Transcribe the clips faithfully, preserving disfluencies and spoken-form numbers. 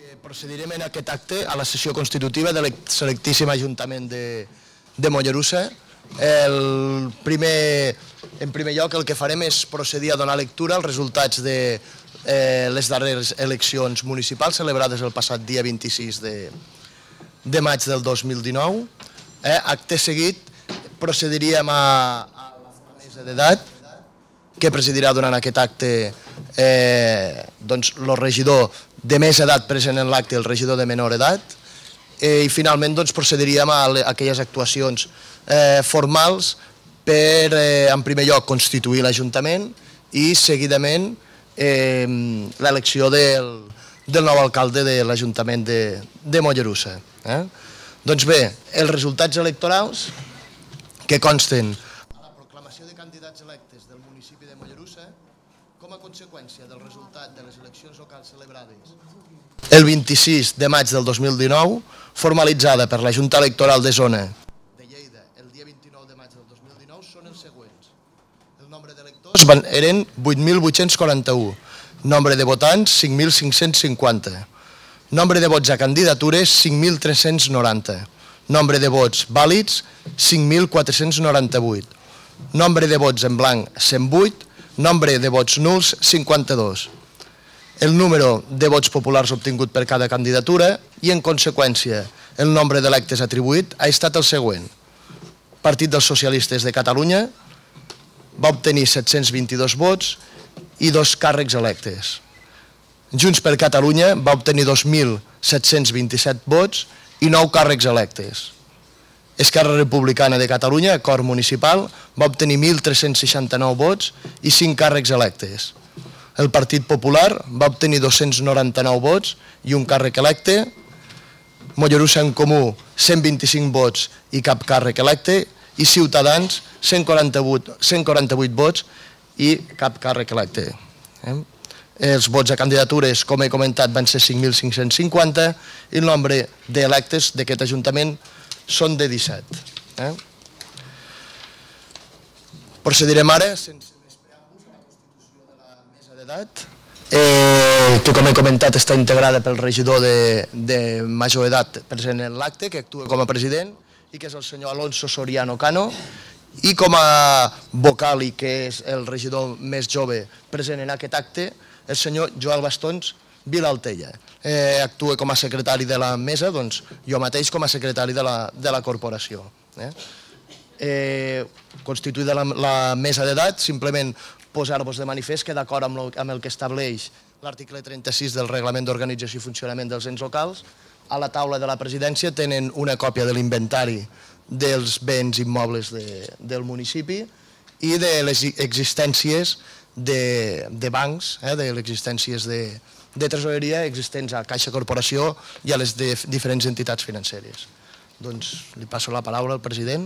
Procedirem en aquest acte a la sessió constitutiva del selectíssim Ajuntament de Mollerussa. En primer lloc, el que farem és procedir a donar lectura als resultats de les darreres eleccions municipals celebrades el passat dia vint-i-sis de maig del dos mil dinou. Acte seguit, procediríem a la mesa d'edat, que presidirà durant aquest acte el regidor de més edat present en l'acte i el regidor de menor edat, i finalment procediríem a aquelles actuacions formals per, en primer lloc, constituir l'Ajuntament i, seguidament, l'elecció del nou alcalde de l'Ajuntament de Mollerussa. Doncs bé, els resultats electorals que consten a la proclamació de candidats electes del municipi de Mollerussa com a conseqüència del resultat de les eleccions locals celebrades el vint-i-sis de maig del dos mil dinou, formalitzada per la Junta Electoral de Zona de Lleida el dia vint-i-nou de maig del dos mil dinou, són els següents. El nombre d'electors eren vuit mil vuit-cents quaranta-u, nombre de votants cinc mil cinc-cents cinquanta, nombre de vots a candidatures cinc mil tres-cents noranta, nombre de vots vàlids cinc mil quatre-cents noranta-vuit, nombre de vots en blanc cent vuit, nombre de vots nuls cinquanta-dos. El número de vots populars obtingut per cada candidatura i, en conseqüència, el nombre d'electes atribuït ha estat el següent. Partit dels Socialistes de Catalunya va obtenir set-cents vint-i-dos vots i dos càrrecs electes. Junts per Catalunya va obtenir dos mil set-cents vint-i-set vots i nou càrrecs electes. Esquerra Republicana de Catalunya, Cor Municipal, va obtenir mil tres-cents seixanta-nou vots i cinc càrrecs electes. El Partit Popular va obtenir dos-cents noranta-nou vots i un càrrec electe. Mollerussa en Comú, cent vint-i-cinc vots i cap càrrec electe. I Ciutadans, cent quaranta-vuit vots i cap càrrec electe. Els vots a candidatures, com he comentat, van ser cinc mil cinc-cents cinquanta i el nombre d'electes d'aquest Ajuntament són de disset. Procedirem ara, sense més preàmbuls, a la constitució de la mesa d'edat, que, com he comentat, està integrada pel regidor de major edat present en l'acte, que actua com a president, i que és el senyor Alonso Soriano Cano, i com a vocal, i que és el regidor més jove present en aquest acte, el senyor Joel Bastons Vilaltella. Actua com a secretari de la mesa, doncs jo mateix com a secretari de la corporació. Constituïda la mesa d'edat, simplement posar-vos de manifest que d'acord amb el que estableix l'article trenta-sis del Reglament d'Organització i Funcionament dels Ens Locals, a la taula de la presidència tenen una còpia de l'inventari dels béns immobles del municipi i de les existències de bancs, de les existències de tresoreria existents a Caixa Corporació i a les diferents entitats financeres. Doncs li passo la paraula al president.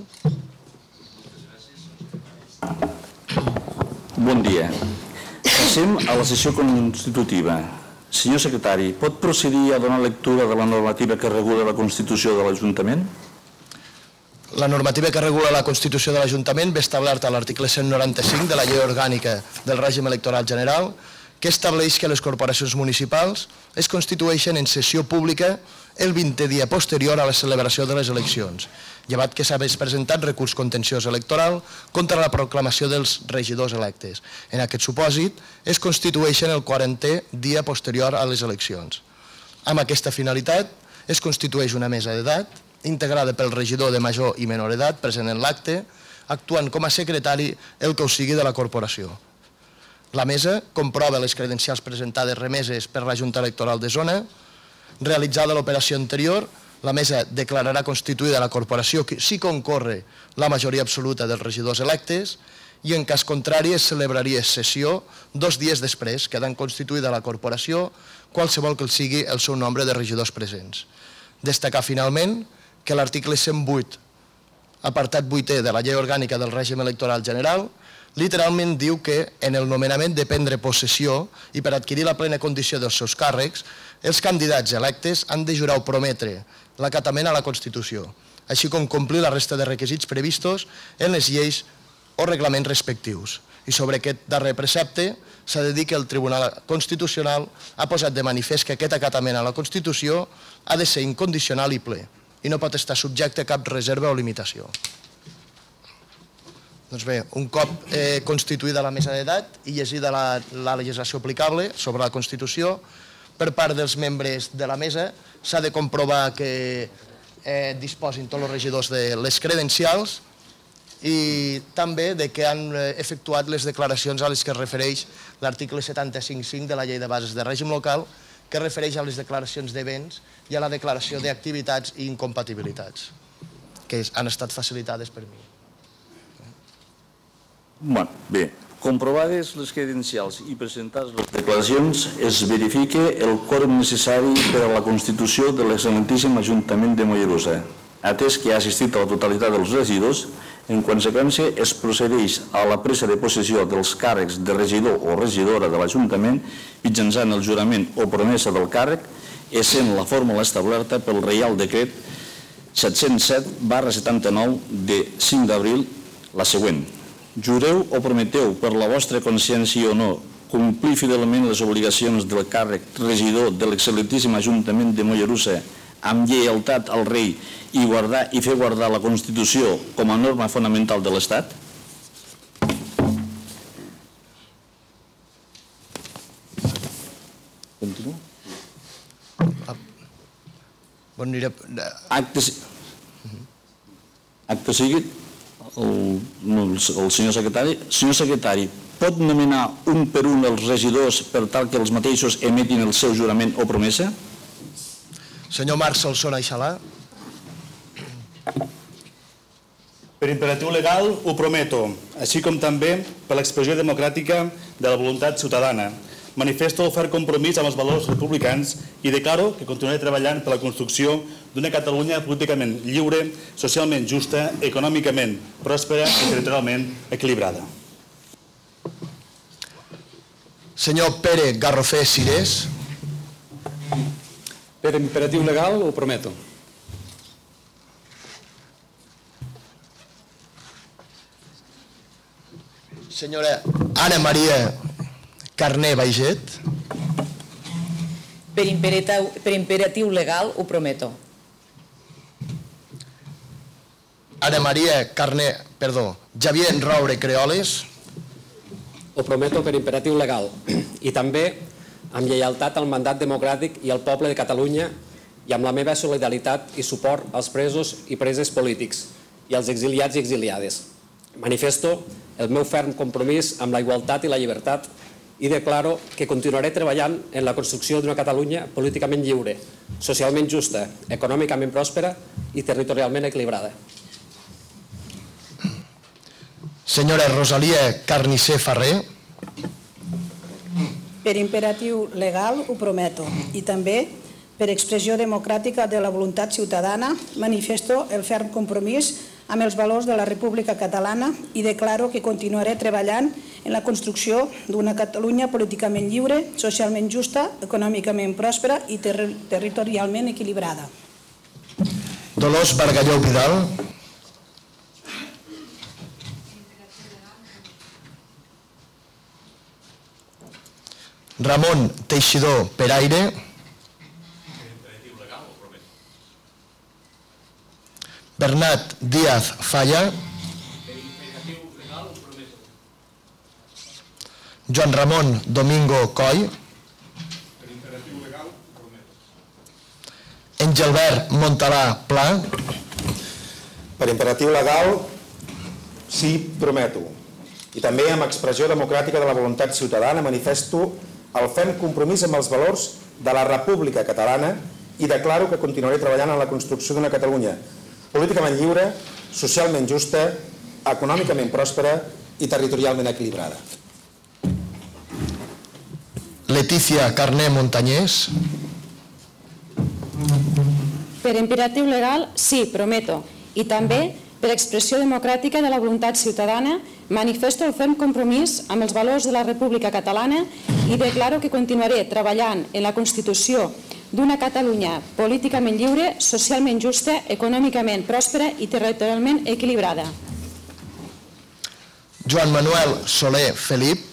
Bon dia. Passem a la sessió constitutiva. Senyor secretari, pot procedir a donar lectura de la normativa que regula la Constitució de l'Ajuntament? La normativa que regula la Constitució de l'Ajuntament ve establerta a l'article cent noranta-cinc de la Llei Orgànica del Règim Electoral General, que estableix que les corporacions municipals es constitueixen en sessió pública el vintè dia posterior a la celebració de les eleccions, llevat que s'hagués presentat recurs contenciós electoral contra la proclamació dels regidors electes. En aquest supòsit, es constitueixen el quarantè dia posterior a les eleccions. Amb aquesta finalitat, es constitueix una mesa d'edat, integrada pel regidor de major i menor edat present en l'acte, actuant com a secretari el que ho sigui de la corporació. La mesa comprova les credencials presentades remeses per la Junta Electoral de Zona. Realitzada l'operació anterior, la mesa declararà constituïda la corporació si concorre la majoria absoluta dels regidors electes i en cas contrari es celebraria sessió dos dies després, quedant constituïda la corporació, qualsevol que sigui el seu nombre de regidors presents. Destacar finalment que l'article cent vuit, apartat vuitè de la Llei Orgànica del Règim Electoral General, literalment diu que en el nomenament de prendre possessió i per adquirir la plena condició dels seus càrrecs, els candidats electes han de jurar o prometre l'acatament a la Constitució, així com complir la resta de requisits previstos en les lleis o reglaments respectius. I sobre aquest darrer precepte s'ha de dir que el Tribunal Constitucional ha posat de manifest que aquest acatament a la Constitució ha de ser incondicional i ple i no pot estar subjecte a cap reserva o limitació. Doncs bé, un cop eh, constituïda la mesa d'edat i llegida la, la legislació aplicable sobre la Constitució, per part dels membres de la mesa s'ha de comprovar que eh, disposin tots els regidors de les credencials i també de que han efectuat les declaracions a les que es refereix l'article setanta-cinc punt cinc de la Llei de Bases de Règim Local, que es refereix a les declaracions de béns i a la declaració d'activitats i incompatibilitats, que han estat facilitades per mi. Bueno, bé, comprovades les credencials i presentades les declaracions, es verifica el quòrum necessari per a la constitució de l'excel·lentíssim Ajuntament de Mollerussa. Atès que ha assistit a la totalitat dels regidors, en conseqüència es procedeix a la presa de possessió dels càrrecs de regidor o regidora de l'Ajuntament mitjançant el jurament o promesa del càrrec, essent la fórmula establerta pel Reial Decret set-cents set barra setanta-nou de cinc d'abril la següent. Jureu o prometeu per la vostra consciència o no complir fidelment les obligacions del càrrec regidor de l'excel·lentíssim Ajuntament de Mollerussa amb lleialtat al rei i guardar i fer guardar la Constitució com a norma fonamental de l'Estat? Continua? Bon dia. Acte seguit, el, el senyor secretari. Senyor secretari, pot nominar un per un els regidors per tal que els mateixos emetin el seu jurament o promesa? Senyor Marc Solsona i Xalà. Per imperatiu legal ho prometo, així com també per l'expressió democràtica de la voluntat ciutadana. Manifesto el ferm compromís amb els valors republicans i declaro que continuaré treballant per la construcció d'una Catalunya políticament lliure, socialment justa, econòmicament pròspera i territorialment equilibrada. Senyor Pere Garrofé Cirés. Per imperatiu legal ho prometo. Senyora Anna Maria Carné Baiget. Per imperatiu, per imperatiu legal ho prometo. Anna Maria Carné, perdó, Javier Roure Creoles. Ho prometo per imperatiu legal i també amb lleialtat al mandat democràtic i al poble de Catalunya i amb la meva solidaritat i suport als presos i preses polítics i als exiliats i exiliades. Manifesto el meu ferm compromís amb la igualtat i la llibertat i declaro que continuaré treballant en la construcció d'una Catalunya políticament lliure, socialment justa, econòmicament pròspera i territorialment equilibrada. Senyora Rosalia Carnicer Ferrer. Per imperatiu legal ho prometo i també per expressió democràtica de la voluntat ciutadana manifesto el ferm compromís amb els valors de la República Catalana i declaro que continuaré treballant en la construcció d'una Catalunya políticament lliure, socialment justa, econòmicament pròspera i ter territorialment equilibrada. Dolors Bargalló Vidal. Ramon Teixidor Peraire. Bernat Díaz Falla. Joan Ramon Domingo Coll. Engelbert Montalà Pla. Per imperatiu legal, sí, prometo. I també amb expressió democràtica de la voluntat ciutadana manifesto el ferm compromís amb els valors de la República Catalana i declaro que continuaré treballant en la construcció d'una Catalunya políticament lliure, socialment justa, econòmicament pròspera i territorialment equilibrada. Letícia Carné Montañés. Per imperatiu legal, sí, prometo. I també, per expressió democràtica de la voluntat ciutadana, manifesto el ferm compromís amb els valors de la República Catalana i declaro que continuaré treballant en la constitució d'una Catalunya políticament lliure, socialment justa, econòmicament pròspera i territorialment equilibrada. Joan Manuel Soler Felip.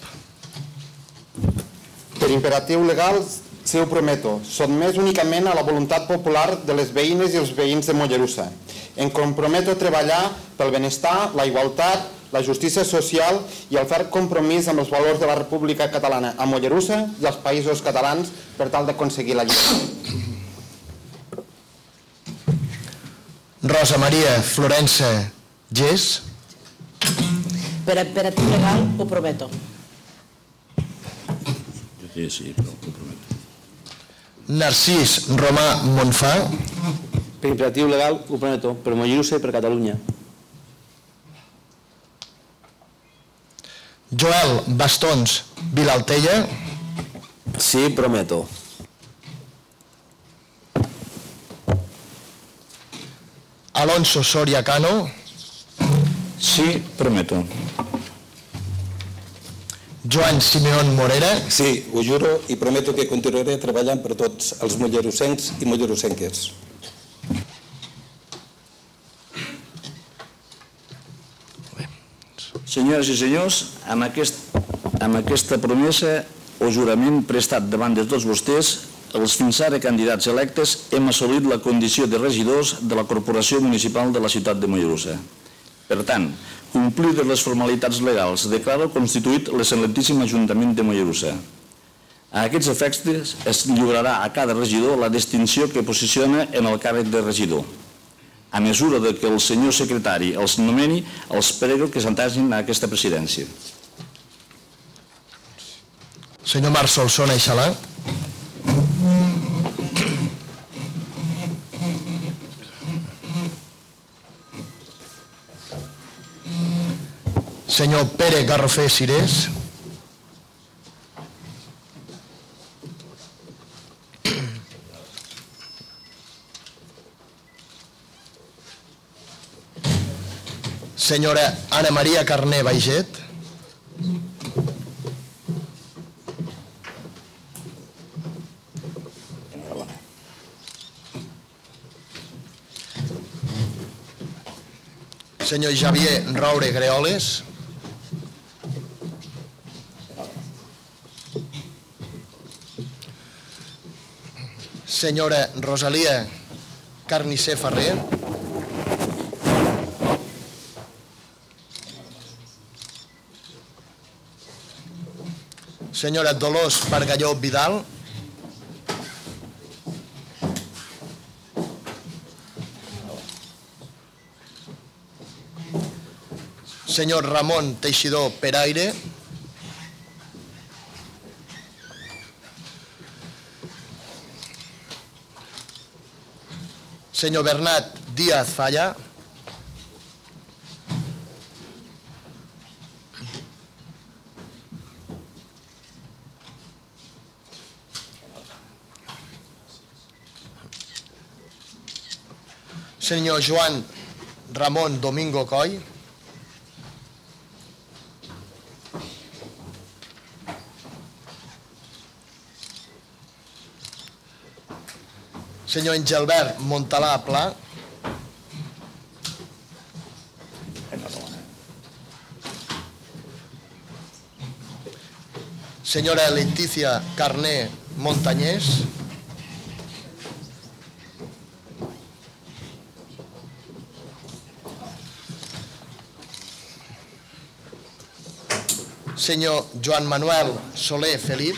Per imperatiu legal, sí ho prometo, sotmès únicament a la voluntat popular de les veïnes i els veïns de Mollerussa. Em comprometo a treballar pel benestar, la igualtat, la justícia social i el ferm compromís amb els valors de la República Catalana a Mollerussa i als països catalans per tal d'aconseguir la llibertat. Rosa Maria Florença Gés. Per imperatiu legal, ho prometo. Sí, sí, però ho prometo. Narcís Romà Monfà. Per imperatiu legal, ho prometo, per Mollerussa i per Catalunya. Joel Bastons Vilaltella. Sí, prometo. Alonso Soria Cano. Sí, prometo. Joan Simeón Morera. Sí, ho juro i prometo que continuaré treballant per tots els mollerussencs i mollerussenques. Senyores i senyors, amb, aquest, amb aquesta promesa o jurament prestat davant de tots vostès, els fins ara candidats electes hem assolit la condició de regidors de la Corporació Municipal de la ciutat de Mollerussa. Per tant, complides les formalitats legals, declaro constituït l'excel·lentíssim Ajuntament de Mollerussa. A aquests efectes es lliurarà a cada regidor la distinció que posiciona en el càrrec de regidor. A mesura que el senyor secretari els nomeni, els prego que s'entagin a aquesta presidència. Senyor Marc Solsona i Xalà. Senyor Pere Garrofer Cirés. Senyora Ana Maria Carné Baiget. Senyor Javier Roure Greoles. Senyora Rosalia Carnicer Ferrer. Senyora Dolors Bargalló Vidal. Senyor Ramon Teixidor Peraire. Senyor Bernat Díaz Falla. Senyor Joan Ramon Domingo Coll. Senyor Engelbert Montalà Pla. Senyora Letícia Carné Montañés. Senyor Joan Manuel Soler Felip.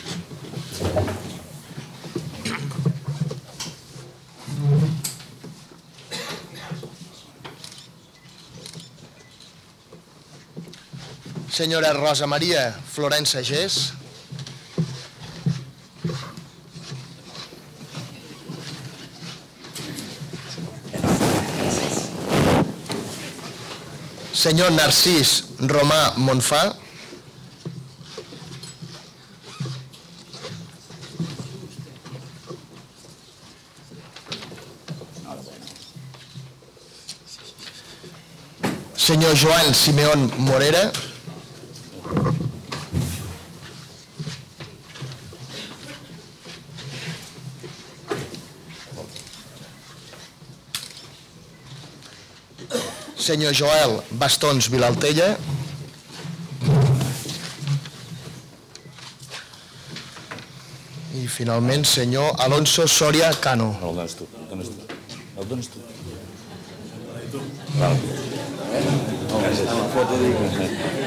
Senyora Rosa Maria Florença Gés. Senyor Narcís Romà Monfà. Senyor Joan Simeón Morera. Senyor Joel Bastons Vilaltella. finalment, senyor Alonso Soria Cano. El dones tu. El dones tu. Val. La foto dic.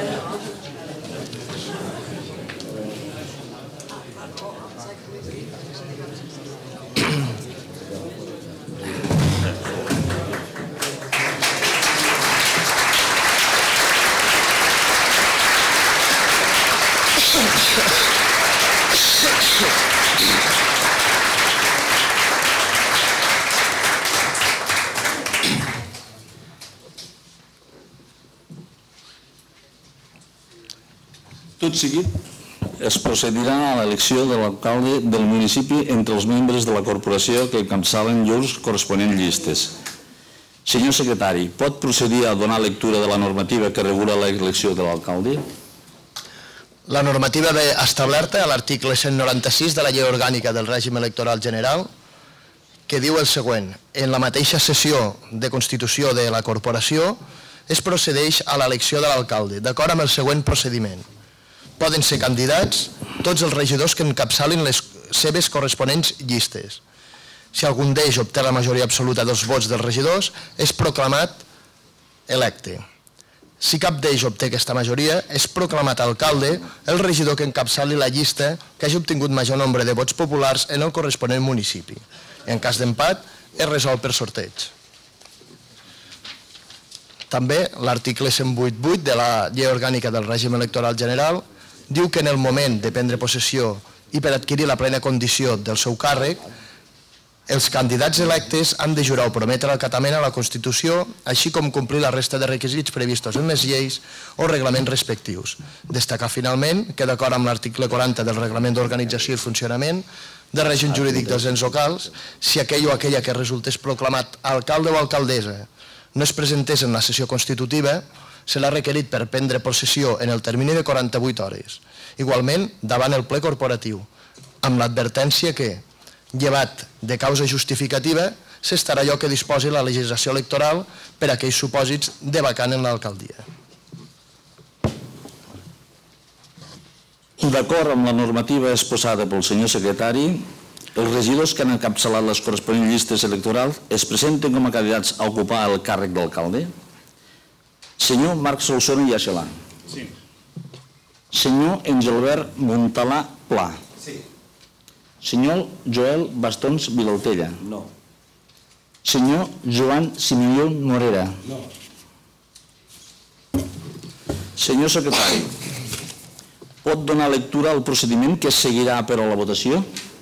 Tot seguit es procedirà a l'elecció de l'alcalde del municipi entre els membres de la corporació que encapçalen llurs corresponents llistes. Senyor secretari, pot procedir a donar lectura de la normativa que regula l'elecció de l'alcalde? La normativa ve establerta a l'article cent noranta-sis de la Llei Orgànica del Règim Electoral General, que diu el següent: en la mateixa sessió de constitució de la corporació es procedeix a l'elecció de l'alcalde, d'acord amb el següent procediment. Poden ser candidats tots els regidors que encapçalin les seves corresponents llistes. Si algun d'ells obté la majoria absoluta dels vots dels regidors, és proclamat electe. Si cap d'ells obté aquesta majoria, és proclamat alcalde el regidor que encapçali la llista que hagi obtingut major nombre de vots populars en el corresponent municipi. En cas d'empat, és resolt per sorteig. També l'article cent vuitanta vuit de la Llei Orgànica del Règim Electoral General diu que en el moment de prendre possessió i per adquirir la plena condició del seu càrrec, els candidats electes han de jurar o prometre l'acatament a la Constitució, així com complir la resta de requisits previstos en les lleis o reglaments respectius. Destacar finalment que, d'acord amb l'article quaranta del Reglament d'Organització i Funcionament del Règim Jurídic dels Ens Locals, si aquell o aquella que resultés proclamat alcalde o alcaldessa no es presentés en la sessió constitutiva, serà requerit per prendre possessió en el termini de quaranta-vuit hores. Igualment, davant el ple corporatiu, amb l'advertència que, llevat de causa justificativa, s'estarà allò que disposi la legislació electoral per a aquells supòsits de vacant en l'alcaldia. D'acord amb la normativa exposada pel senyor secretari, els regidors que han encapçalat les corresponents llistes electorals es presenten com a candidats a ocupar el càrrec d'alcalde. Senyor Marc Solsona i Aixelà. Sí. Senyor Engelbert Montalà Pla. Sí. Senyor Joel Bastons Vilaltella. No. Senyor Joan Similió Morera. No. Senyor secretari, pot donar lectura al procediment que seguirà per a la votació?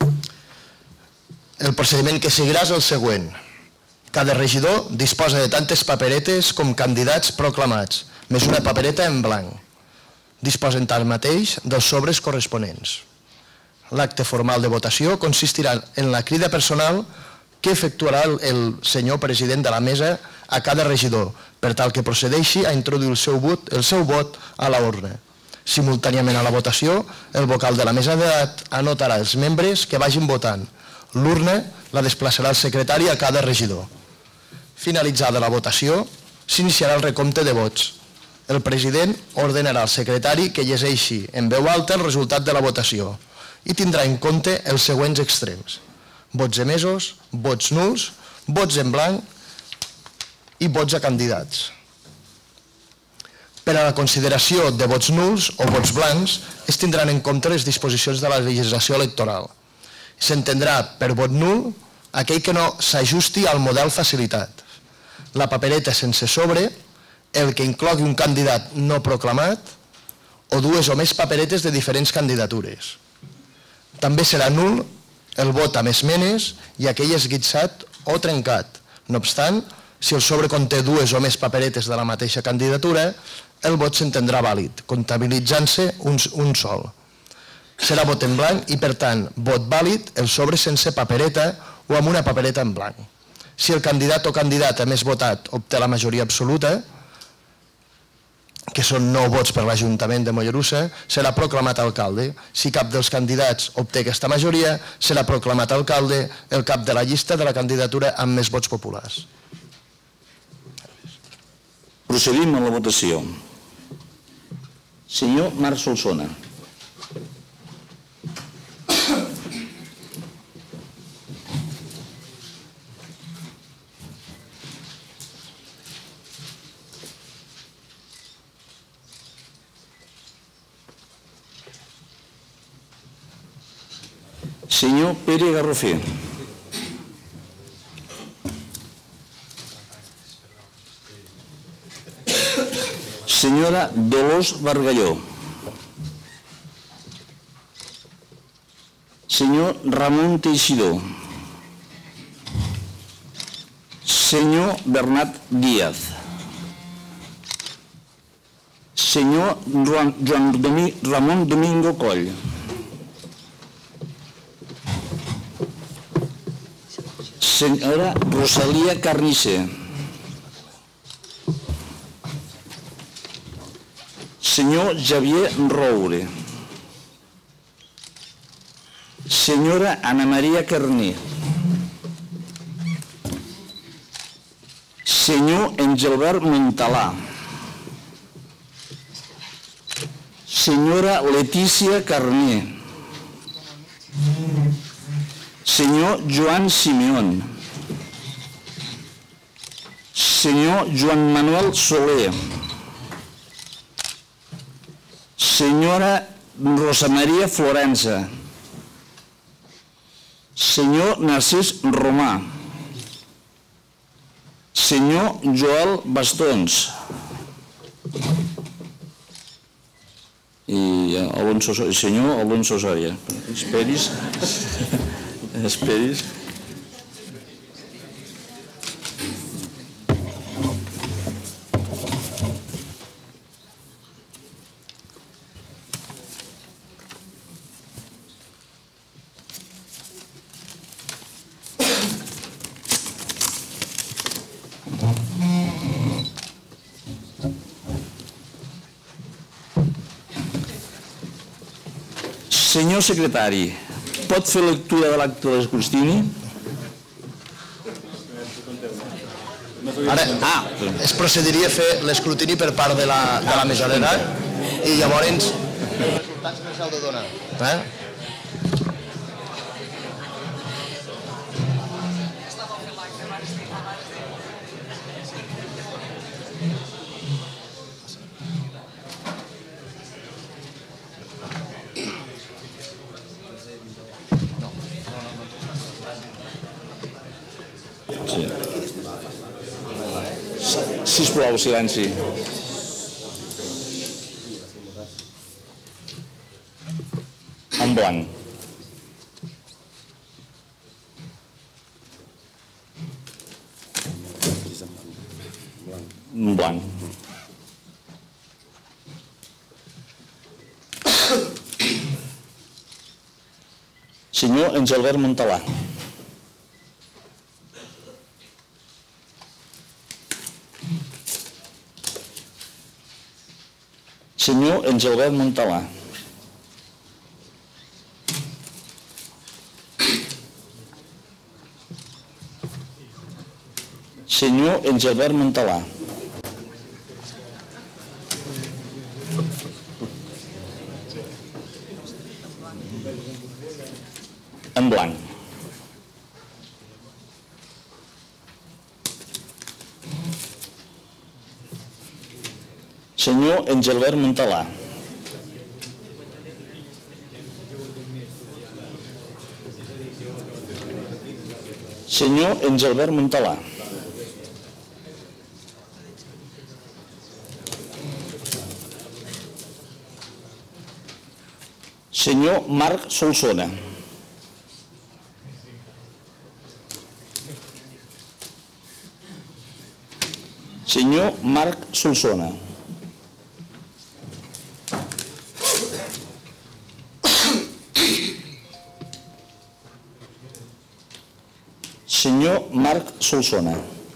El procediment que seguirà és el següent. Cada regidor disposa de tantes paperetes com candidats proclamats, més una papereta en blanc. Disposen tanmateix dels sobres corresponents. L'acte formal de votació consistirà en la crida personal que efectuarà el senyor president de la mesa a cada regidor, per tal que procedeixi a introduir el seu vot, el seu vot a la urna. Simultàniament a la votació, el vocal de la mesa d'edat anotarà els membres que vagin votant. L'urna la desplaçarà el secretari a cada regidor. Finalitzada la votació, s'iniciarà el recompte de vots. El president ordenarà al secretari que llegeixi en veu alta el resultat de la votació i tindrà en compte els següents extrems: vots emesos, vots nuls, vots en blanc i vots a candidats. Per a la consideració de vots nuls o vots blancs es tindran en compte les disposicions de la legislació electoral. S'entendrà per vot nul aquell que no s'ajusti al model facilitat. La papereta sense sobre, el que inclogui un candidat no proclamat o dues o més paperetes de diferents candidatures. També serà nul el vot amb esmenes i aquell esguitzat o trencat. No obstant, si el sobre conté dues o més paperetes de la mateixa candidatura, el vot s'entendrà vàlid, comptabilitzant-se un sol. Serà vot en blanc i, per tant, vot vàlid el sobre sense papereta o amb una papereta en blanc. Si el candidat o candidata més votat obté la majoria absoluta, que són nou vots per l'Ajuntament de Mollerussa, serà proclamat alcalde. Si cap dels candidats obté aquesta majoria, serà proclamat alcalde el cap de la llista de la candidatura amb més vots populars. Procedim a la votació. Senyor Marc Solsona. Senyor Pere Garrofer. Senyora Dolors Bargalló. Senyor Ramon Teixidor. Senyor Bernat Díaz. Senyor Joan Ramon Domingo Coll. Senyora Rosalia Carnicer. Senyor Javier Roure. Senyora Ana Maria Carné. Senyor Engelbert Montalà. Senyora Letícia Carné. Senyor Joan Simeón. Senyor Joan Manuel Soler. Senyora Rosa Maria Florença. Senyor Narcís Romà. Senyor Joel Bastons. I el senyor Alonso Soria. Esperis. Esperis. Senyor secretari, pot fer lectura de l'acte de l'escrutini? Ara, ah, es procediria a fer l'escrutini per part de la mesorera i llavors els resultats que s'heu de donar. Sisplau, silenci. En blanc. En blanc. Senyor Engelbert Montalà. Senyor Engelbert Montalà. Senyor Engelbert Montalà. En blanc. Senyor Engelbert Montalà. Senyor Engelbert Montalà. Senyor Marc Solsona. Senyor Marc Solsona. Senyor Marc Solsona.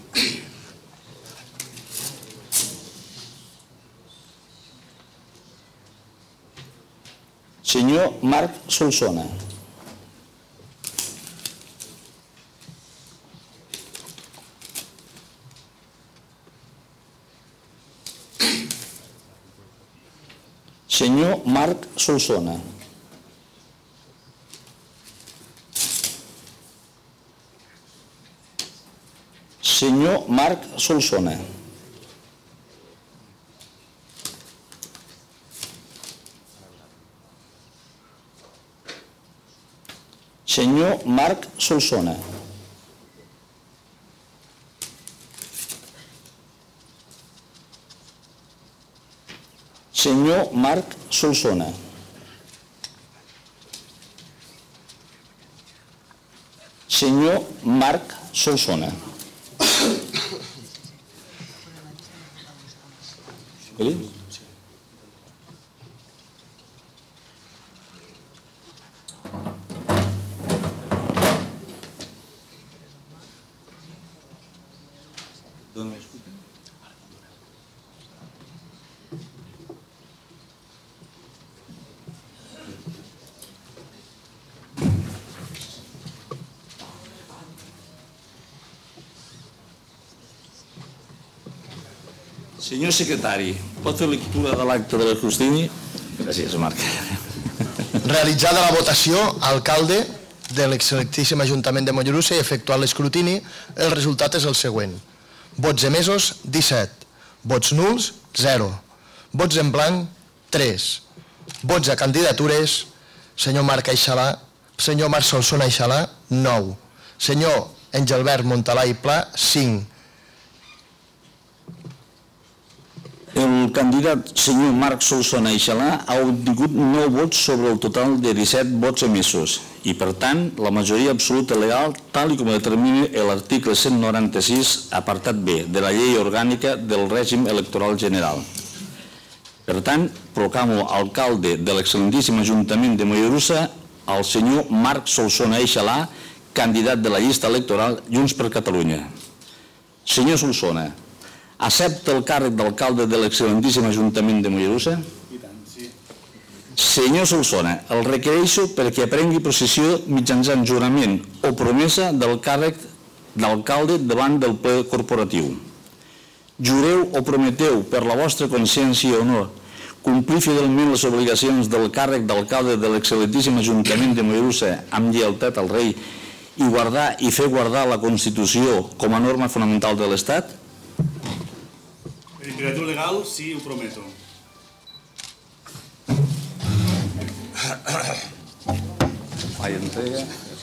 Senyor Marc Solsona. Senyor Marc Solsona. Senyor Marc Solsona. Senyor Marc Solsona. Senyor Marc Solsona. Senyor Marc Solsona. Senyor secretari, pot fer lectura de l'acte de l'escrutini? Gràcies, Marc. Realitzada la votació, alcalde de l'excel·lentíssim Ajuntament de Mollerussa i efectuat l'escrutini, el resultat és el següent. Vots emesos, disset. Vots nuls, zero. Vots en blanc, tres. Vots a candidatures, senyor Marc Aixalà, senyor Marc Solsona Aixalà, nou. Senyor Engelbert Montalà i Pla, cinc. El candidat senyor Marc Solsona Aixalà ha obtingut nou vots sobre el total de disset vots emesos i, per tant, la majoria absoluta legal, tal com determina l'article cent noranta-sis, apartat B, de la Llei Orgànica del Règim Electoral General. Per tant, proclamo alcalde de l'excel·lentíssim Ajuntament de Mollerussa el senyor Marc Solsona Aixalà, candidat de la llista electoral Junts per Catalunya. Senyor Solsona, accepta el càrrec d'alcalde de l'excel·lentíssim Ajuntament de Mollerussa? I tant, sí. Senyor Solsona, el requereixo perquè prengui possessió mitjançant jurament o promesa del càrrec d'alcalde davant del ple corporatiu. Jureu o prometeu per la vostra consciència o no complir fidelment les obligacions del càrrec d'alcalde de l'excel·lentíssim Ajuntament de Mollerussa amb lleialtat al rei i guardar i fer guardar la Constitució com a norma fonamental de l'Estat? Per imperatiu legal, sí, ho prometo. Hay entrega.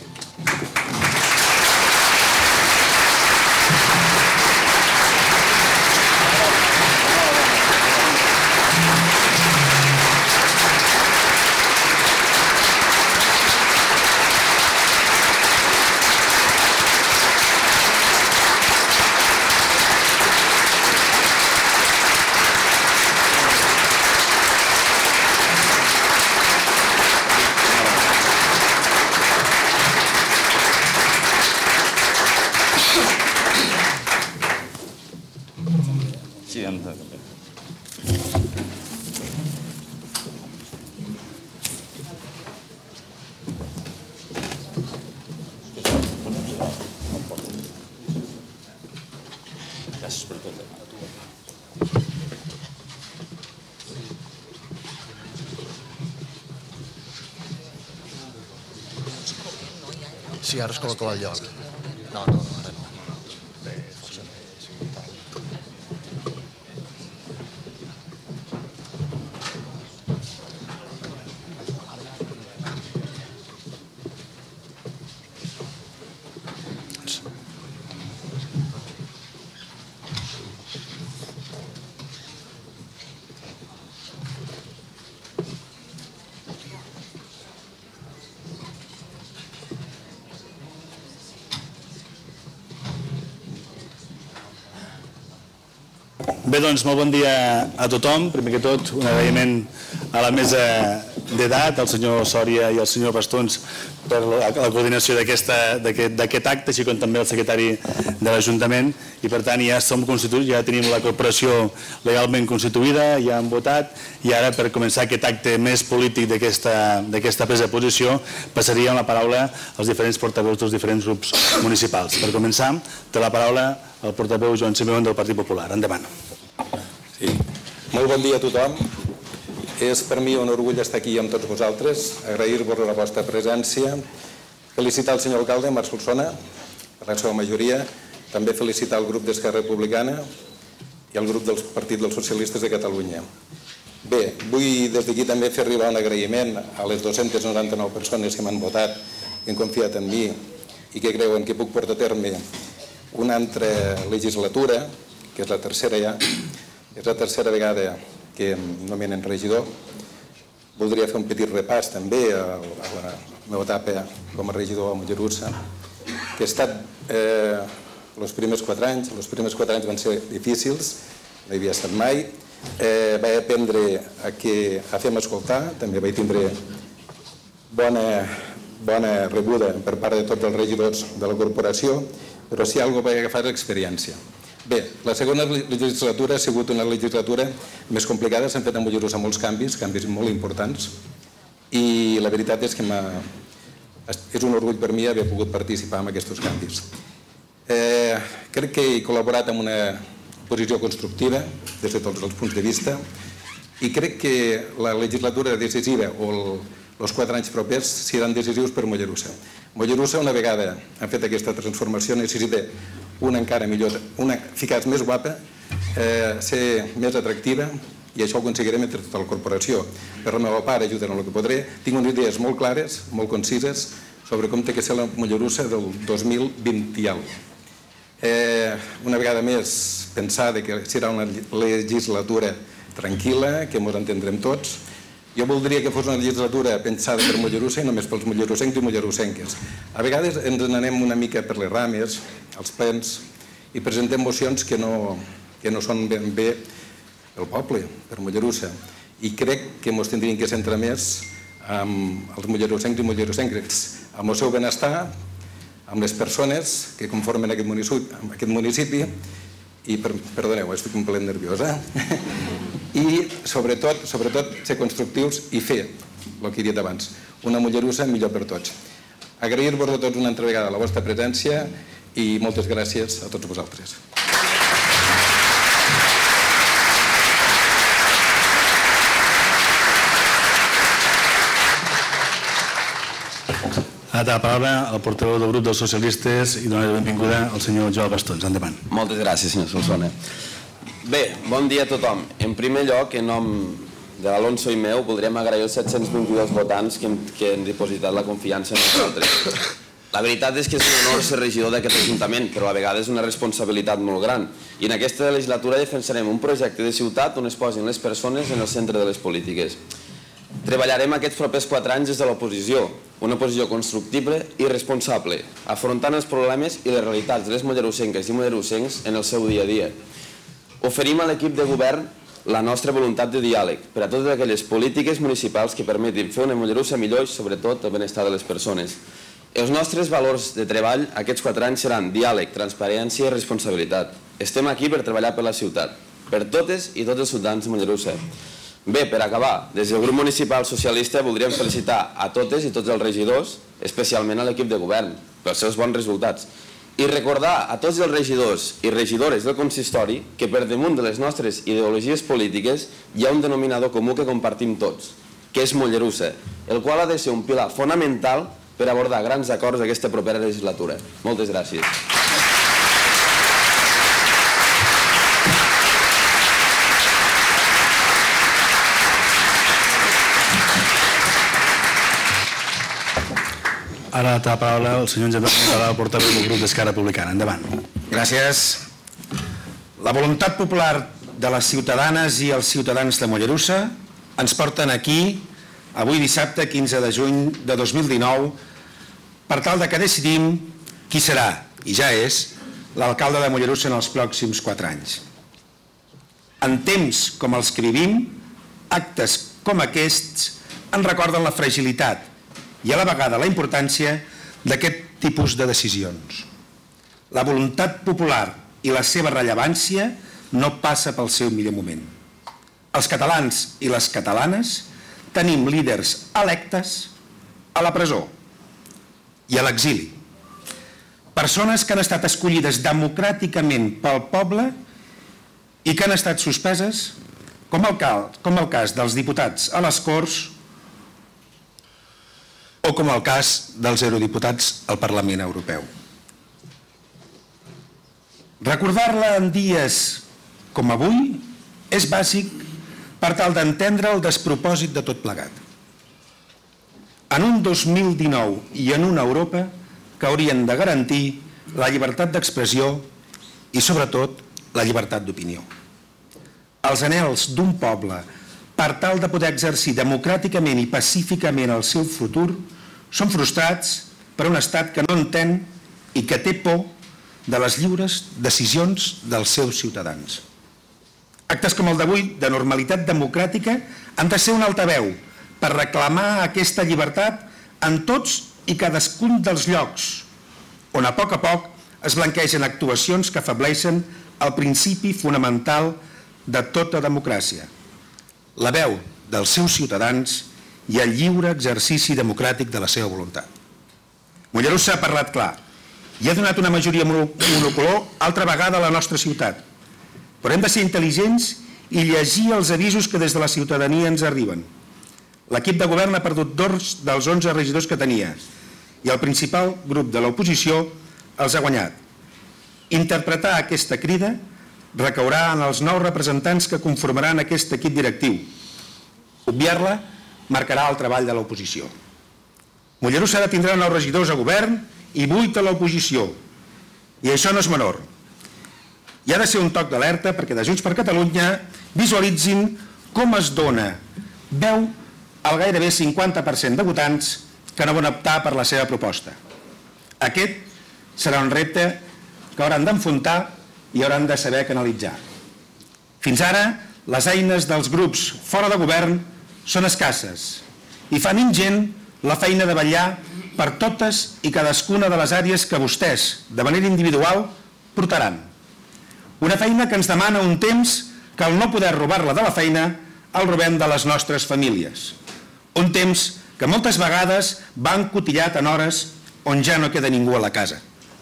Gràcies per tot. Sí, ara es col·loca al lloc. No, no, ara no. Bé, doncs, molt bon dia a tothom. Primer que tot, un agraïment a la mesa d'edat, al senyor Sòria i al senyor Bastons per la coordinació d'aquest acte, així com també el secretari de l'Ajuntament. I per tant ja som constituïts, ja tenim la corporació legalment constituïda, ja hem votat, i ara per començar aquest acte més polític d'aquesta presa de posició passaríem la paraula als diferents portaveus dels diferents grups municipals. Per començar, té la paraula el portaveu Joan Simeón del Partit Popular. Endavant. Sí. Molt bon dia a tothom. És per mi un orgull estar aquí amb tots vosaltres, agrair-vos la vostra presència, felicitar el senyor alcalde, Marc Solsona, per la seva majoria, també felicitar el grup d'Esquerra Republicana i el grup del Partit dels Socialistes de Catalunya. Bé, vull des d'aquí també fer arribar un agraïment a les dues-centes noranta-nou persones que m'han votat que han confiat en mi i que creuen que puc portar a terme una altra legislatura, que és la tercera ja, és la tercera vegada que em nomenen regidor. Voldria fer un petit repàs també a la meva etapa com a regidor a Mollerussa, que he estat els primers quatre anys, els primers quatre anys van ser difícils, no hi havia estat mai, vaig aprendre a fer-me escoltar, també vaig tindre bona rebuda per part de tots els regidors de la corporació, però si alguna cosa vaig agafar és experiència. Bé, la segona legislatura ha sigut una legislatura més complicada, s'han fet a Mollerussa molts canvis, canvis molt importants, i la veritat és que és un orgull per mi haver pogut participar en aquests canvis. Crec que he col·laborat amb una posició constructiva des de tots els punts de vista i crec que la legislatura decisiva o els quatre anys propers seran decisius per Mollerussa. Mollerussa, una vegada ha fet aquesta transformació, necessita una encara millor, una eficaç més guapa, ser més atractiva, i això ho aconseguirem entre tota la corporació. Per la meva part, ajudaré en el que podré. Tinc unes idees molt clares, molt concises, sobre com té que ser la Mollerussa del dos mil vint i alguna cosa. Una vegada més, pensar que serà una legislatura tranquil·la, que ens entendrem tots. Jo voldria que fos una legislatura pensada per Mollerussa i només pels mollerussencs i mollerussenques. A vegades ens n'anem una mica per les rames, als plens, i presentem mocions que no són ben bé pel poble, per Mollerussa. I crec que ens tindrien que centrar més amb els mollerussencs i mollerussenques, amb el seu benestar, amb les persones que conformen aquest municipi, i, perdoneu, estic un pellet nerviosa, i sobretot ser constructius i fer el que he dit abans, una Mollerussa millor per tots. Agrair-vos a tots una altra vegada la vostra presència i moltes gràcies a tots vosaltres. Ara la paraula al portaveu del grup dels socialistes i donar la benvinguda al senyor Joan Bastons. Endavant. Moltes gràcies, senyor Solsona. Bé, bon dia a tothom. En primer lloc, en nom de l'Alonso i meu, voldríem agrair els set-cents vint-i-dos votants que han dipositat la confiança en nosaltres. La veritat és que és un honor ser regidor d'aquest ajuntament, però a vegades és una responsabilitat molt gran. I en aquesta legislatura defensarem un projecte de ciutat on es posin les persones en el centre de les polítiques. Treballarem aquests propers quatre anys des de l'oposició, una oposició constructible i responsable, afrontant els problemes i les realitats de les mollerussenques i mollerussencs en el seu dia a dia. Oferim a l'equip de govern la nostra voluntat de diàleg per a totes aquelles polítiques municipals que permetin fer una Mollerussa millor i sobretot el benestar de les persones. Els nostres valors de treball aquests quatre anys seran diàleg, transparència i responsabilitat. Estem aquí per treballar per la ciutat, per totes i tots els ciutadans de Mollerussa. Bé, per acabar, des del grup municipal socialista voldríem felicitar a totes i tots els regidors, especialment a l'equip de govern, pels seus bons resultats. I recordar a tots els regidors i regidores del consistori que per damunt de les nostres ideologies polítiques hi ha un denominador comú que compartim tots, que és Mollerussa, el qual ha de ser un pilar fonamental per abordar grans acords d'aquesta propera legislatura. Moltes gràcies. Ara té la paraula el senyor Josep Montalà, portaveu del grup d'Esquerra Republicana. Endavant. Gràcies. La voluntat popular de les ciutadanes i els ciutadans de Mollerussa ens porten aquí, avui dissabte quinze de juny de dos mil dinou, per tal de que decidim qui serà, i ja és, l'alcalde de Mollerussa en els pròxims quatre anys. En temps com els que vivim, actes com aquests ens recorden la fragilitat i a la vegada la importància d'aquest tipus de decisions. La voluntat popular i la seva rellevància no passa pel seu millor moment. Els catalans i les catalanes tenim líders electes a la presó i a l'exili. Persones que han estat escollides democràticament pel poble i que han estat suspeses, com el cas dels diputats a les Corts o com el cas dels eurodiputats al Parlament Europeu. Recordar-la en dies com avui és bàsic per tal d'entendre el despropòsit de tot plegat. en un dos mil dinou i en una Europa que haurien de garantir la llibertat d'expressió i, sobretot, la llibertat d'opinió. Els anhels d'un poble per tal de poder exercir democràticament i pacíficament el seu futur són frustrats per un estat que no entén i que té por de les lliures decisions dels seus ciutadans. Actes com el d'avui, de normalitat democràtica, han de ser un altaveu per reclamar aquesta llibertat en tots i cadascun dels llocs, on a poc a poc es blanquegen actuacions que afableixen el principi fonamental de tota democràcia, la veu dels seus ciutadans i el lliure exercici democràtic de la seva voluntat. Mollerussa ha parlat clar i ha donat una majoria monocolor altra vegada a la nostra ciutat, però hem de ser intel·ligents i llegir els avisos que des de la ciutadania ens arriben. L'equip de govern ha perdut dos dels onze regidors que tenia i el principal grup de l'oposició els ha guanyat. Interpretar aquesta crida recaurà en els nous representants que conformaran aquest equip directiu. Obviar-la marcarà el treball de l'oposició. Mollerussa ara tindrà nou regidors a govern i vuit a l'oposició. I això no és menor. I ha de ser un toc d'alerta perquè de Junts per Catalunya visualitzin com es dona veu al gairebé cinquanta per cent de votants que no van optar per la seva proposta. Aquest serà un repte que hauran d'enfrontar i hauran de saber canalitzar. Fins ara, les eines dels grups fora de govern són escasses i fan ingent la feina de vetllar per totes i cadascuna de les àrees que vostès, de manera individual, portaran. Una feina que ens demana un temps que al no poder robar-la de la feina el robem de les nostres famílies. Un temps que moltes vegades va encotillat en hores on ja no queda ningú a la casa.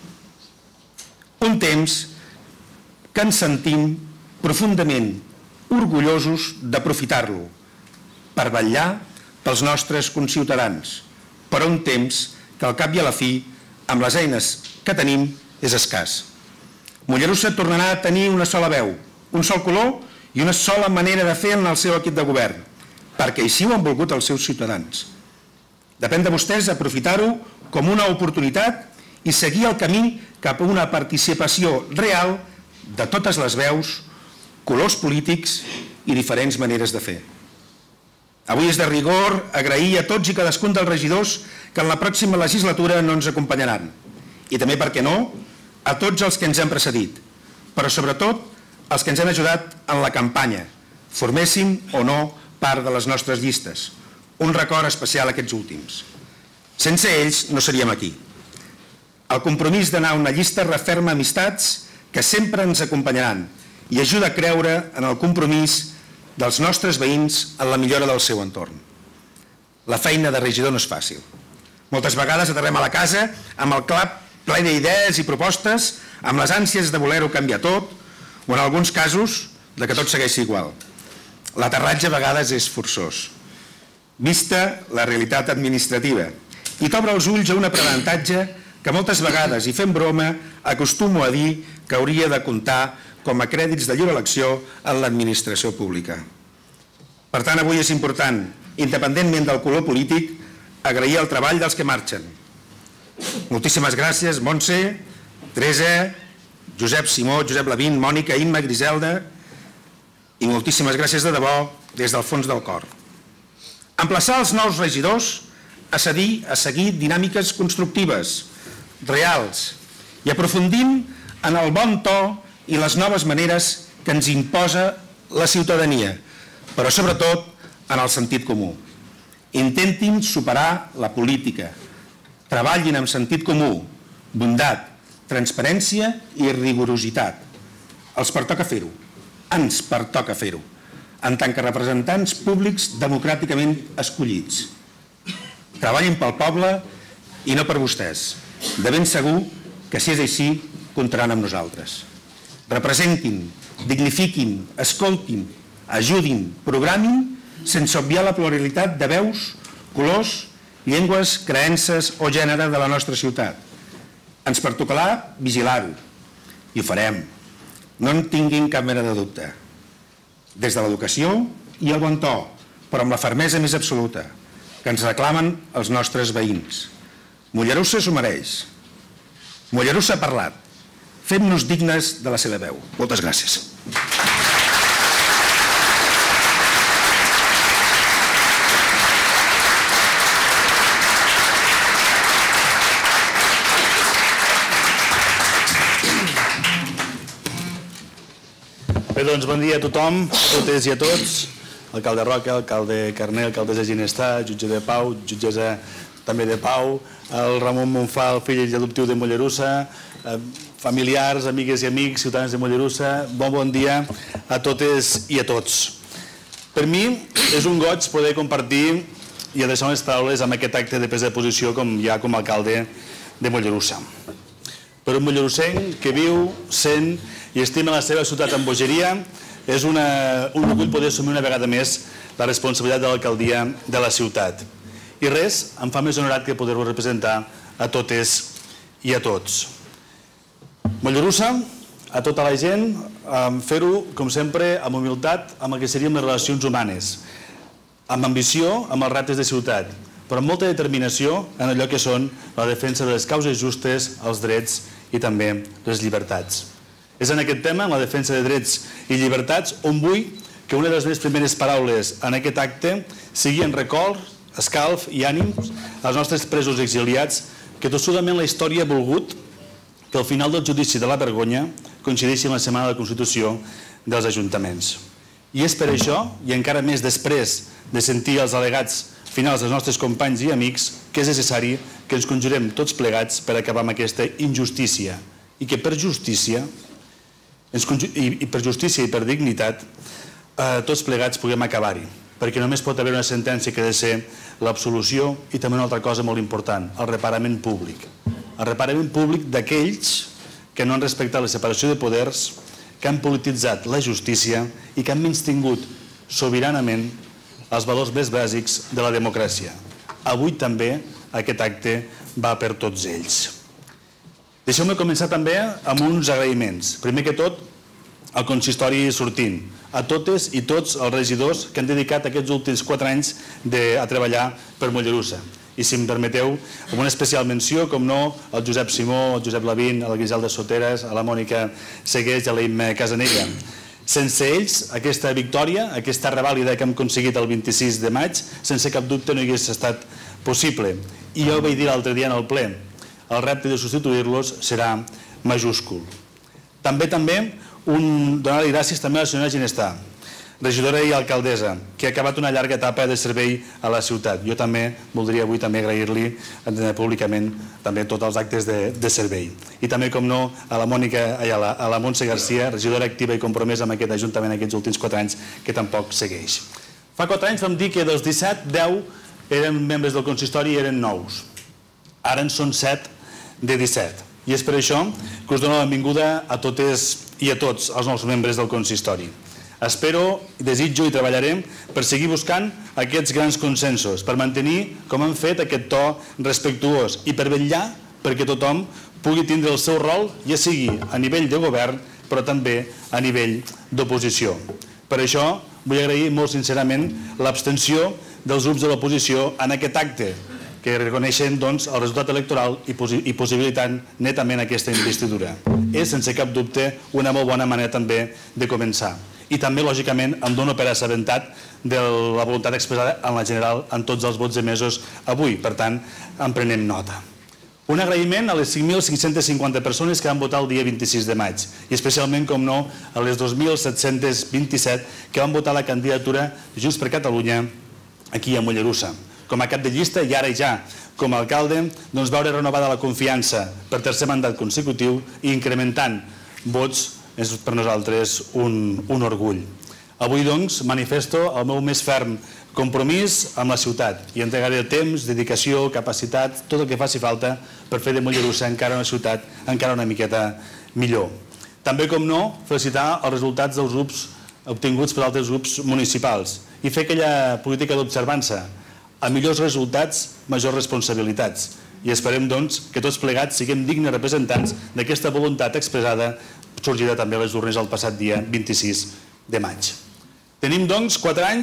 Un temps que ens sentim profundament orgullosos d'aprofitar-lo per vetllar pels nostres conciutadans, però un temps que al cap i a la fi, amb les eines que tenim, és escàs. Mollerussa tornarà a tenir una sola veu, un sol color i una sola manera de fer en el seu equip de govern, perquè així ho han volgut els seus ciutadans. Depèn de vostès aprofitar-ho com una oportunitat i seguir el camí cap a una participació real de totes les veus, colors polítics i diferents maneres de fer. Avui és de rigor agrair a tots i cadascun dels regidors que en la pròxima legislatura no ens acompanyaran. I també, per què no, a tots els que ens han precedit, però sobretot els que ens han ajudat en la campanya, formessin o no part de les nostres llistes. Un record especial a aquests últims. Sense ells no seríem aquí. El compromís d'anar a una llista referma amistats que sempre ens acompanyaran i ajuda a creure en el compromís dels nostres veïns en la millora del seu entorn. La feina de regidor no és fàcil. Moltes vegades aterrem a la casa amb el cap ple d'idees i propostes, amb les ànsies de voler-ho canviar tot, o en alguns casos de que tot segueixi igual. L'aterratge a vegades és forçós, vista la realitat administrativa, i t'obre els ulls a un aprenentatge que moltes vegades, i fent broma, acostumo a dir que hauria de comptar com a crèdits de llur elecció en l'administració pública. Per tant, avui és important, independentment del color polític, agrair el treball dels que marxen. Moltíssimes gràcies, Montse, Teresa, Josep Simó, Josep Lavín, Mònica, Imma, Griselda, i moltíssimes gràcies de debò des del fons del cor. Emplaçar els nous regidors a seguir, a seguir dinàmiques constructives, reals, i aprofundint en el bon to i les noves maneres que ens imposa la ciutadania, però sobretot en el sentit comú. Intentin superar la política, treballin amb sentit comú, bondat, transparència i rigorositat. Els pertoca fer-ho, ens pertoca fer-ho, en tant que representants públics democràticament escollits. Treballin pel poble i no per vostès. De ben segur que si és així, comptaran amb nosaltres. Representin, dignifiquin, escoltin, ajudin, programin, sense obviar la pluralitat de veus, colors, llengües, creences o gènere de la nostra ciutat. Ens pertocarà vigilar-ho, i ho farem. No en tinguin cap mena de dubte. Des de l'educació i el bon to, però amb la fermesa més absoluta. que ens reclamen els nostres veïns. Mollerussa s'ho mereix. Mollerussa ha parlat. Fem-nos dignes de la seva veu. Moltes gràcies. Bé, doncs bon dia a tothom, a totes i a tots. Alcalde Roca, alcalde Carner, alcaldessa Ginestà, jutge de Pau, jutgessa també de Pau, el Ramon Monfal, fill adoptiu de Mollerussa, familiars, amigues i amics, ciutadans de Mollerussa, bon bon dia a totes i a tots. Per mi és un goig poder compartir i adreçar unes paraules amb aquest acte de presa de posició com ja com a alcalde de Mollerussa. Per un mollerussenc que viu, sent i estima la seva ciutat amb bogeria, és un orgull poder assumir una vegada més la responsabilitat de l'alcaldia de la ciutat. I res em fa més honorat que poder-ho representar a totes i a tots. Mollerussa, a tota la gent, fer-ho, com sempre, amb humilitat, amb el que serien les relacions humanes, amb ambició, amb els reptes de ciutat, però amb molta determinació en allò que són la defensa de les causes justes, els drets i també les llibertats. És en aquest tema, en la defensa de drets i llibertats, on vull que una de les meves primeres paraules en aquest acte sigui en record, escalf i ànims als nostres presos exiliats que tossudament la història ha volgut que al final del judici de la vergonya coincideixi amb la setmana de la Constitució dels ajuntaments. I és per això, i encara més després de sentir els al·legats finals dels nostres companys i amics, que és necessari que ens conjurem tots plegats per acabar amb aquesta injustícia i que per justícia i per justícia i per dignitat tots plegats puguem acabar-hi, perquè només pot haver una sentència que ha de ser l'absolució i també una altra cosa molt important, el reparament públic. El reparament públic d'aquells que no han respectat la separació de poders, que han polititzat la justícia i que han menystingut sobiranament els valors més bàsics de la democràcia. Avui també aquest acte va per tots ells. Deixeu-me començar també amb uns agraïments. Primer que tot, al consistori sortint, a totes i tots els regidors que han dedicat aquests últims quatre anys a treballar per Mollerussa. I si em permeteu, amb una especial menció, com no, al Josep Simó, al Josep Lavín, a la Griselda Soteres, a la Mònica Segueix i a l'Imma Casanella. Sense ells, aquesta victòria, aquesta revàlida que hem aconseguit el vint-i-sis de maig, sense cap dubte no hagués estat possible. I jo ho vaig dir l'altre dia en el ple, el repte de substituir-los serà majúscul. També, també, donar-li gràcies també a la senyora Ginestà, regidora i alcaldessa, que ha acabat una llarga etapa de servei a la ciutat. Jo també voldria avui també agrair-li públicament també tots els actes de servei. I també, com no, a la Mònica, a la Montse Garcia, regidora activa i compromesa amb aquest ajuntament aquests últims quatre anys, que tampoc segueix. Fa quatre anys vam dir que dels disset, deu eren membres del consistori i eren nous. Ara en són set de disset. I és per això que us dono la benvinguda a totes i a tots els nous membres del consistori. Espero, desitjo i treballarem per seguir buscant aquests grans consensos, per mantenir, com hem fet, aquest to respectuós i per vetllar perquè tothom pugui tindre el seu rol, ja sigui a nivell de govern, però també a nivell d'oposició. Per això vull agrair molt sincerament l'abstenció dels grups de l'oposició en aquest acte, que reconeixen el resultat electoral i possibilitant netament aquesta investidura. És, sense cap dubte, una molt bona manera també de començar. I també, lògicament, em dono per assabentat de la voluntat expressada en la general en tots els vots emesos avui. Per tant, en prenem nota. Un agraïment a les cinc mil cinc-centes cinquanta persones que van votar el dia vint-i-sis de maig i especialment, com no, a les dos mil set-cents vint-i-set que van votar la candidatura Junts per Catalunya aquí a Mollerussa. Com a cap de llista i ara i ja com a alcalde, doncs veure renovada la confiança per tercer mandat consecutiu i incrementant vots és per nosaltres un orgull. Avui, doncs, manifesto el meu més ferm compromís amb la ciutat i entregaré temps, dedicació, capacitat, tot el que faci falta per fer de Mollerussa encara una ciutat encara una miqueta millor. També, com no, felicitar els resultats dels grups obtinguts per altres grups municipals i fer aquella política d'observança. A millors resultats, majors responsabilitats. I esperem, doncs, que tots plegats siguem dignes representants d'aquesta voluntat expressada sorgida també a les urnes el passat dia vint-i-sis de maig. Tenim, doncs, quatre anys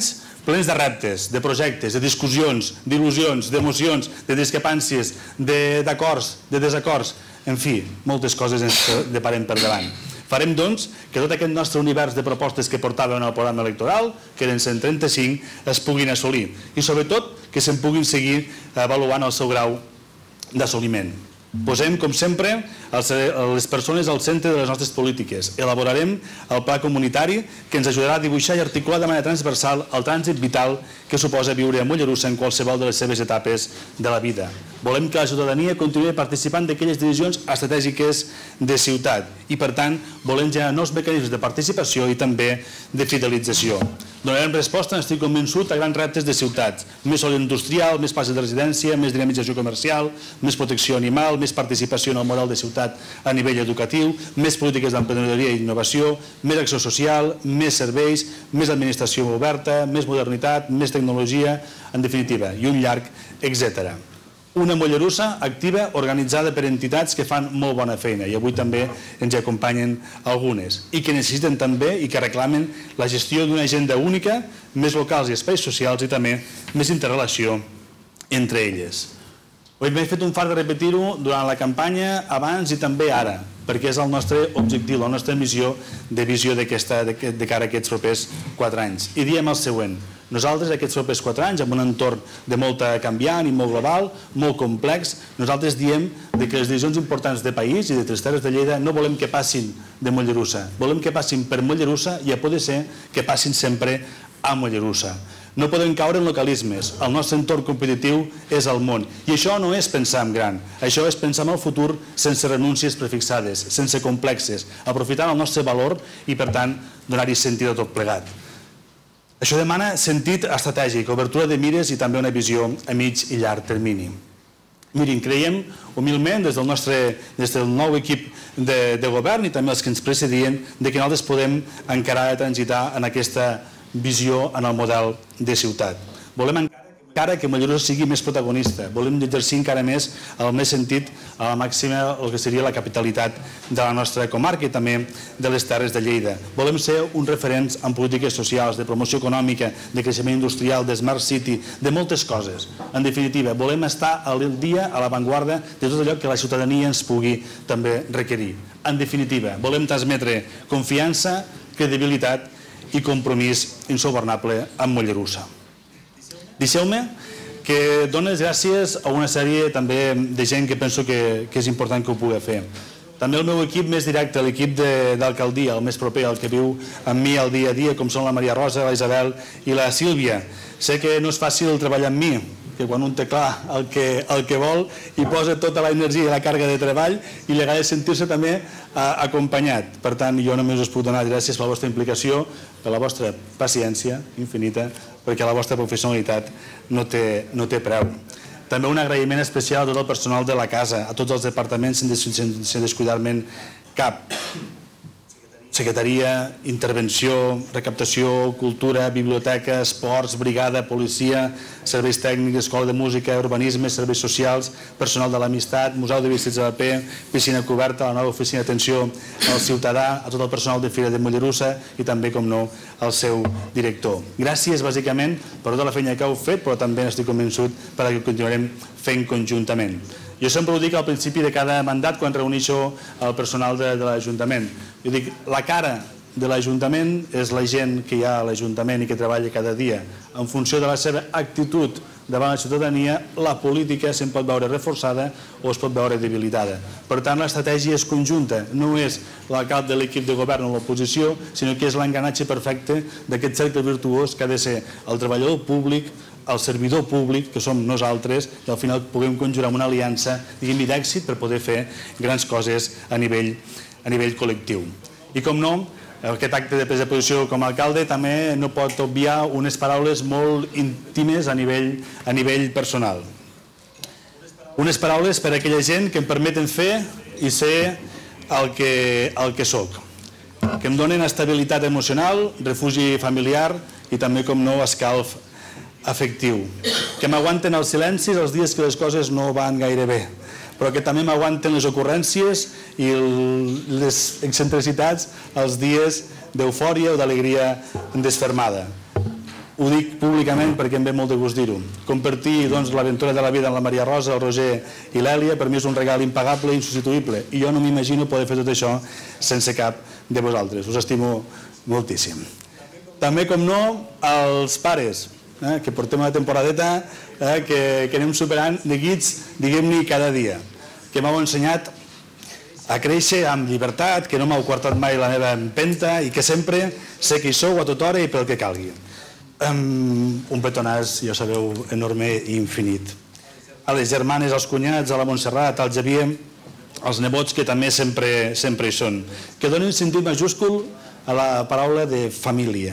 plens de reptes, de projectes, de discussions, d'il·lusions, d'emocions, de discrepàncies, d'acords, de desacords, en fi, moltes coses ens deparem per davant. Farem, doncs, que tot aquest nostre univers de propostes que portàvem en el programa electoral, que eren cent trenta-cinc, es puguin assolir i, sobretot, que se'n puguin seguir avaluant el seu grau d'assoliment. Posem, com sempre, les persones al centre de les nostres polítiques. Elaborarem el pla comunitari que ens ajudarà a dibuixar i articular de manera transversal el trànsit vital que suposa viure a Mollerussa en qualsevol de les seves etapes de la vida. Volem que la ciutadania continuï participant d'aquelles decisions estratègiques de ciutat i, per tant, volem generar nous mecanismes de participació i també de fidelització. Donarem resposta, n'estic convençut, a grans reptes de ciutats. Més sòl industrial, més places de residència, més dinamització comercial, més protecció animal, més participació en el model de ciutat a nivell educatiu, més polítiques d'emprenedoria i innovació, més acció social, més serveis, més administració oberta, més modernitat, més tecnologia, en definitiva, i un llarg, etcètera. Una Mollerussa activa, organitzada per entitats que fan molt bona feina i avui també ens acompanyen algunes i que necessiten també i que reclamen la gestió d'una agenda única, més locals i espais socials i també més interrelació entre elles. M'he fet un fart de repetir-ho durant la campanya, abans i també ara, perquè és el nostre objectiu, la nostra missió de visió de cara a aquests propers quatre anys. I diem el següent: nosaltres, aquests propers quatre anys, amb un entorn de molta canviant i molt global, molt complex, nosaltres diem que les decisions importants de país i de les Terres de Lleida no volem que passin de Mollerussa, volem que passin per Mollerussa i a poder ser que passin sempre a Mollerussa. No podem caure en localismes, el nostre entorn competitiu és el món i això no és pensar en gran, això és pensar en el futur sense renúncies prefixades, sense complexes, aprofitant el nostre valor i per tant donar-hi sentit a tot plegat. Això demana sentit estratègic, obertura de mires i també una visió a mig i llarg termini. Mirin, creiem humilment des del nostre des del nou equip de govern i també els que ens precedien que nosaltres podem encarar de transitar en aquesta visió en el model de ciutat. Volem encara que Mollerussa sigui més protagonista, volem exercir encara més el més sentit a la màxima el que seria la capitalitat de la nostra comarca i també de les Terres de Lleida. Volem ser uns referents en polítiques socials, de promoció econòmica, de creixement industrial, de Smart City, de moltes coses. En definitiva, volem estar al dia, a l'avantguarda de tot allò que la ciutadania ens pugui també requerir. En definitiva, volem transmetre confiança, credibilitat i compromís insubornable amb Mollerussa. Deixeu-me que dono les gràcies a una sèrie també de gent que penso que és important que ho pugui fer. També el meu equip més directe, l'equip d'alcaldia, el més proper, el que viu amb mi el dia a dia, com són la Maria Rosa, la Isabel i la Sílvia. Sé que no és fàcil treballar amb mi, que quan un té clar el que vol hi posa tota l'energia i la càrrega de treball i li agrada sentir-se també acompanyat. Per tant, jo només us puc donar gràcies per la vostra implicació, per la vostra paciència infinita, perquè la vostra professionalitat no té preu. També un agraïment especial a tot el personal de la casa, a tots els departaments sense descuidar-me'n cap. Secretaria, intervenció, recaptació, cultura, biblioteca, esports, brigada, policia, serveis tècnics, escola de música, urbanisme, serveis socials, personal de l'amistat, museu de vestits de paper, piscina coberta, la nova oficina d'atenció al ciutadà, a tot el personal de Fira de Mollerussa i també, com no, al seu director. Gràcies, bàsicament, per tota la feina que heu fet, però també n'estic convençut per a que continuarem fent conjuntament. Jo sempre ho dic al principi de cada mandat quan reuneixo el personal de l'Ajuntament. Jo dic, la cara de l'Ajuntament és la gent que hi ha a l'Ajuntament i que treballa cada dia. En funció de la seva actitud davant la ciutadania, la política se'n pot veure reforçada o es pot veure debilitada. Per tant, l'estratègia és conjunta. No és el cap de l'equip de govern o l'oposició, sinó que és l'enganatge perfecte d'aquest cercle virtuós que ha de ser el treballador públic, el servidor públic, que som nosaltres, i al final puguem conjurar una aliança d'èxit per poder fer grans coses a nivell col·lectiu. I com no, aquest acte de presa de posició com a alcalde també no pot obviar unes paraules molt íntimes a nivell personal. Unes paraules per a aquella gent que em permeten fer i ser el que soc, que em donen estabilitat emocional, refugi familiar i també, com no, escalf afectiu, que m'aguanten els silencis els dies que les coses no van gaire bé, però que també m'aguanten les ocurrències i les excentricitats els dies d'eufòria o d'alegria desfermada. ho dic públicament perquè em ve molt de gust dir-ho. Compartir l'aventura de la vida amb la Maria Rosa, el Roger i l'Èlia per mi és un regal impagable i insubstituïble i jo no m'imagino poder fer tot això sense cap de vosaltres. Us estimo moltíssim. També, com no, els pares, que portem una temporadeta que anem superant de guits, diguem-ne, cada dia, que m'heu ensenyat a créixer amb llibertat, que no m'heu coartat mai la meva empenta i que sempre sé que hi sou a tota hora i pel que calgui. Un petonàs, ja sabeu, enorme i infinit. A les germanes, als cunyats, a la Montserrat, al Xavier, als nebots que també sempre hi són, que donen sentit majúscul a la paraula de família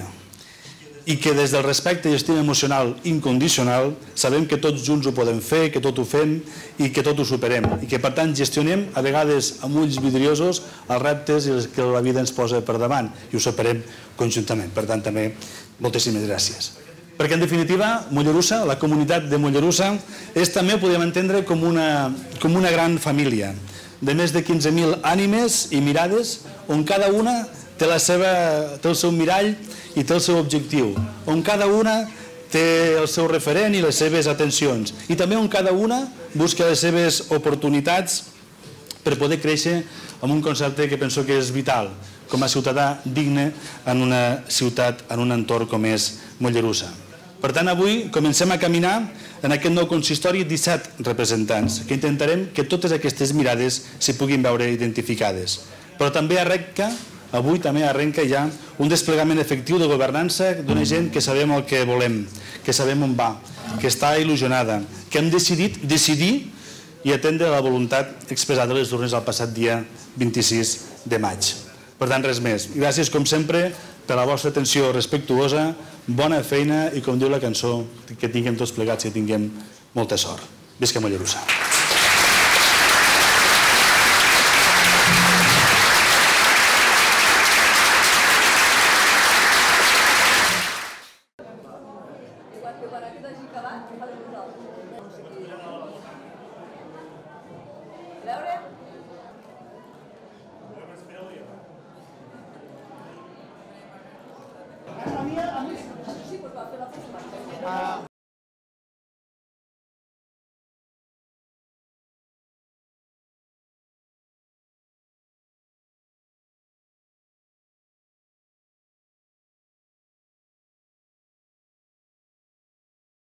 i que des del respecte i estima emocional incondicional sabem que tots junts ho podem fer, que tot ho fem i que tot ho superem i que per tant gestionem a vegades amb ulls vidriosos els reptes que la vida ens posa per davant i ho superem conjuntament. Per tant també moltíssimes gràcies. Perquè en definitiva Mollerussa, la comunitat de Mollerussa és també, podríem entendre, com una gran família de més de quinze mil ànimes i mirades on cada una té el seu mirall i té el seu objectiu, on cada una té el seu referent i les seves atencions i també on cada una busca les seves oportunitats per poder créixer en un concepte que penso que és vital com a ciutadà digne en una ciutat, en un entorn com és Mollerussa. Per tant, avui comencem a caminar en aquest nou consistori disset representants que intentarem que totes aquestes mirades s'hi puguin veure identificades. Però també arrenca Avui també arrenca ja un desplegament efectiu de governança d'una gent que sabem el que volem, que sabem on va, que està il·lusionada, que hem decidit decidir i atendre la voluntat expressada a les urnes el passat dia vint-i-sis de maig. Per tant, res més. Gràcies, com sempre, per la vostra atenció respectuosa, bona feina i, com diu la cançó, que tinguem tots plegats i tinguem molta sort. Visca Mollerussa! Sí, pues va a hacer la próxima.